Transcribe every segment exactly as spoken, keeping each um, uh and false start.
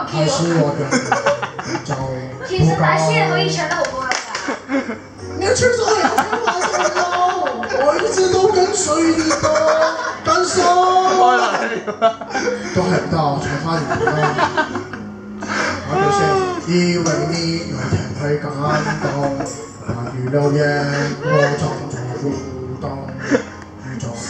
還是我的就其實大師你可以唱得好高音㗎。 年輕時候有聽話什麼用？我一直都跟隨你的感受。都還不到才發現啦。我就是以為你有天會感動，那與流言我種種互動宇宙。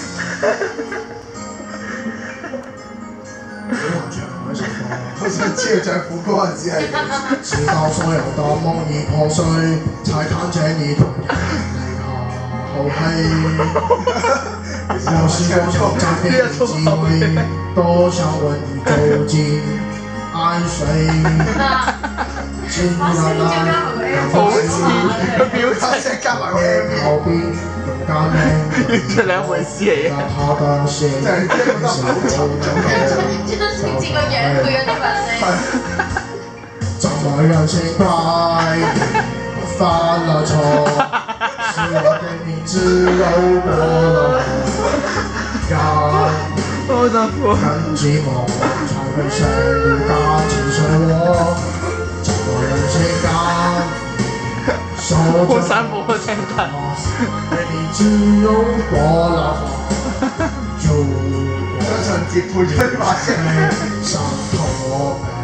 好難唱嗰首歌，好想知道唱副歌嗰陣時係點。直到所有的夢已破碎，才看見你同人離合後棄。有時我想詐騙的機會，多想問你究竟愛誰？竟然來讓我失表情加埋個 M V， 逃避勇敢面對這兩回事嚟嘅。 他的心是否自己個樣佢有啲問題。 怎麼樣清白？犯了錯，是我的名字揉過了火，讓更寂寞才會陷入感情漩渦。怎麼樣情感？手好散步嘅聽得。 被名字揉過了火，如果張信哲配咗啲把聲。 傷透我。